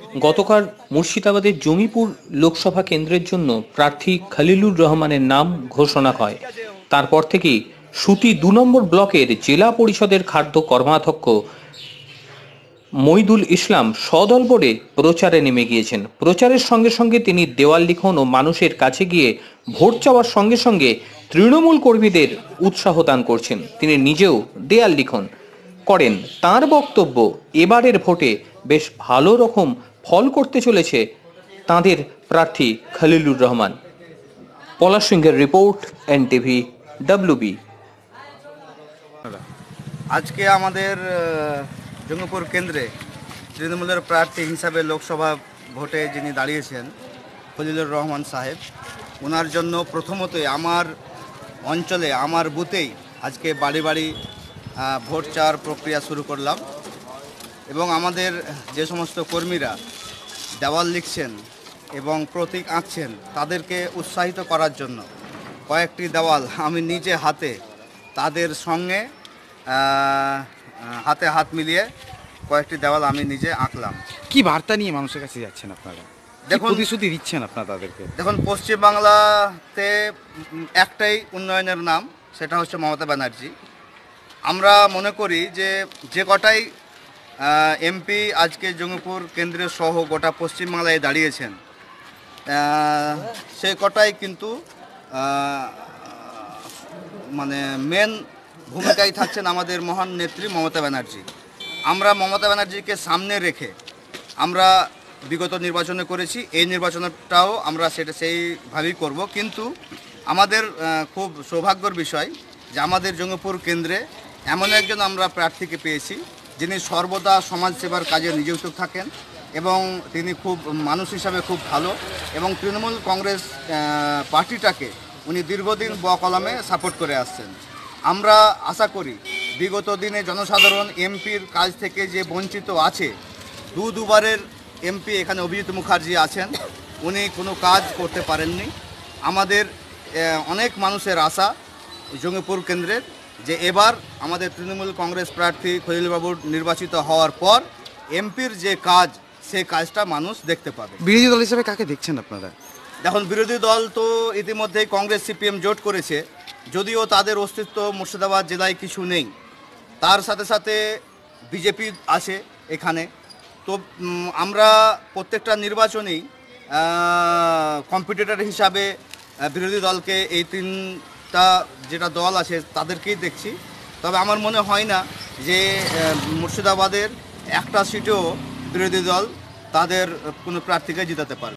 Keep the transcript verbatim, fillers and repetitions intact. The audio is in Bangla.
গতকাল মুর্শিদাবাদের জমিপুর লোকসভা কেন্দ্রের জন্য প্রার্থী খলিলুর রহমানের নাম ঘোষণা হয়। তারপর থেকেই সুতি দু নম্বর ব্লকের জেলা পরিষদের খাদ্য কর্মাধ্যক্ষ মইদুল ইসলাম সদলবলে প্রচারে নেমে গিয়েছেন। প্রচারের সঙ্গে সঙ্গে তিনি দেওয়াল লিখন ও মানুষের কাছে গিয়ে ভোট চাওয়ার সঙ্গে সঙ্গে তৃণমূল কর্মীদের উৎসাহ দান করছেন। তিনি নিজেও দেয়াল লিখন করেন। তার বক্তব্য, এবারের ভোটে বেশ ভালো রকম ফল করতে চলেছে তাঁদের প্রার্থী খলিলুর রহমান। পলাশ সিংহের রিপোর্ট, এনটিভি ডব্লিউবি। আজকে আমাদের জঙ্গিপুর কেন্দ্রে তৃণমূলের প্রার্থী হিসাবে লোকসভা ভোটে যিনি দাঁড়িয়েছেন খলিলুর রহমান সাহেব, ওনার জন্য প্রথমতই আমার অঞ্চলে আমার বুথেই আজকে বাড়ি বাড়ি ভোট চাওয়ার প্রক্রিয়া শুরু করলাম। এবং আমাদের যে সমস্ত কর্মীরা দেওয়াল লিখছেন এবং প্রতীক আঁকছেন তাদেরকে উৎসাহিত করার জন্য কয়েকটি দেওয়াল আমি নিজে হাতে তাদের সঙ্গে হাতে হাত মিলিয়ে কয়েকটি দেওয়াল আমি নিজে আঁকলাম। কি বার্তা নিয়ে মানুষের কাছে যাচ্ছেন আপনারা? দেখুন, প্রতিশ্রুতি দিচ্ছেন আপনারা তাদেরকে। দেখুন, পশ্চিমবাংলাতে একটাই উন্নয়নের নাম, সেটা হচ্ছে মমতা ব্যানার্জি। আমরা মনে করি যে যে কটাই এমপি আজকে জঙ্গিপুর কেন্দ্রের সহ গোটা পশ্চিমবাংলায় দাঁড়িয়েছেন, সে কটাই কিন্তু মানে মেন ভূমিকায় থাকছেন আমাদের মহান নেত্রী মমতা ব্যানার্জি। আমরা মমতা ব্যানার্জিকে সামনে রেখে আমরা বিগত নির্বাচনে করেছি, এই নির্বাচনটাও আমরা সেটা সেইভাবেই করব। কিন্তু আমাদের খুব সৌভাগ্যের বিষয় যে আমাদের জঙ্গিপুর কেন্দ্রে এমন একজন আমরা প্রার্থীকে পেয়েছি যিনি সর্বদা সমাজসেবার কাজে নিযুক্ত থাকেন এবং তিনি খুব মানুষ হিসাবে খুব ভালো, এবং তৃণমূল কংগ্রেস পার্টিটাকে উনি দীর্ঘদিন বকলমে সাপোর্ট করে আসছেন। আমরা আশা করি বিগত দিনে জনসাধারণ এমপির কাজ থেকে যে বঞ্চিত আছে, দু দুবারের এমপি এখানে অভিজিৎ মুখার্জি আছেন, উনি কোনো কাজ করতে পারেননি। আমাদের অনেক মানুষের আশা জঙ্গিপুর কেন্দ্রের যে এবার আমাদের তৃণমূল কংগ্রেস প্রার্থী খলিলবাবুর নির্বাচিত হওয়ার পর এমপির যে কাজ, সেই কাজটা মানুষ দেখতে পাবে। বিরোধী দল হিসেবে কাকে দেখছেন আপনারা? দেখুন, বিরোধী দল তো ইতিমধ্যেই কংগ্রেস সিপিএম জোট করেছে, যদিও তাদের অস্তিত্ব মুর্শিদাবাদ জেলায় কিছু নেই। তার সাথে সাথে বিজেপি আছে এখানে। তো আমরা প্রত্যেকটা নির্বাচনেই কম্পিটিটর হিসাবে বিরোধী দলকে, এই তিনটা যেটা দল আছে তাদেরকেই দেখছি। তবে আমার মনে হয় না যে মুর্শিদাবাদের একটা সিটেও বিরোধী দল তাদের কোনো প্রার্থীকে জিতাতে পারবে।